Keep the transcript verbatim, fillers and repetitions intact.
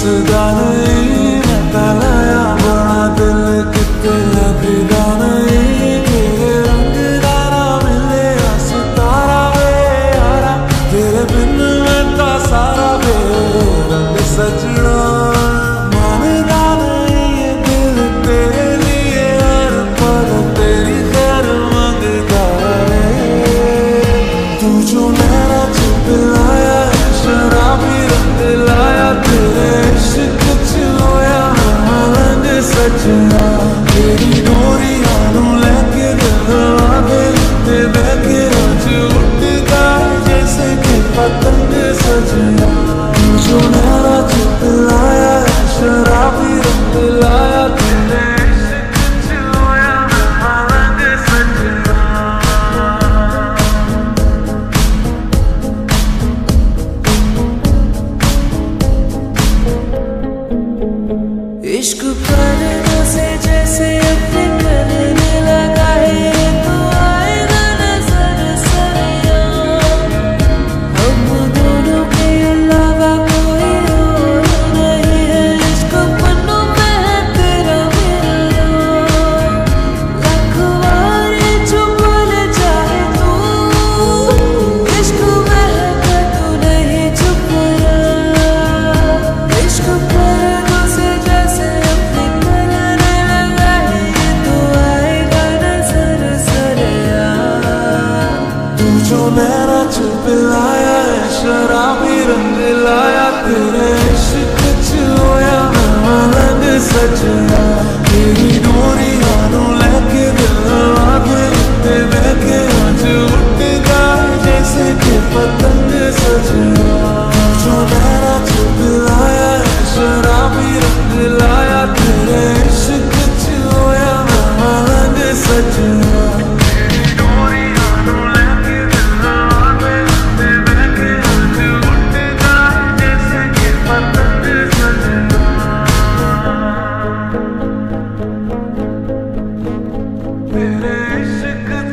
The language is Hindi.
रुसदा नहीं मैं तलाया बड़ा दिल कितने लगदा नहीं तेरे रंग दारा मिले सितारा वे यारा तेरे बिन मैं ता सारा वे रंग सजना मानदा नहीं ये दिल तेरे लिए हर पल तेरी खैर मांगता है तू जो मेरा चुप लाया शराबी रंग लाया तेरे इश्क च होया मलंग सजना तेरी डोरियां नू लेके दिल आगे ते बैके अज उड़दा जैसे कि पतंग सजना तू जो मेरा चुप लाया शराबी रंग लाया तेरे इश्क च होया मलंग सजना इश्क करने से जैसे अपने करने लगा है तो आएगा नजर सरिया हम दोनों के अलावा कोई और नहीं है इश्क पन्नों में है तेरा मेरा लाख बार चुप ले जाए तू इश्क में है तू नहीं चुप रहा इश्क करने से जैसे अपने करने लगा है ये तो आएगा नजर सरिया तू जो मेरा चुप लाया है शराबी रंग लाया तेरे इश्क च होया मलंग सजना तेरी डोरियां नू लेके दिल आगे ते बैके अज उड़दा जैसे कि पतंग सजना तू जो मेरा चुप लाया है शराबी रंग लाया तेरे इश्क च होया मलंग सजना तेरी डोरियां नू लेके दिल आगे ते बैके अज उड़दा जैसे कि पतंग सजना तेरे इश्क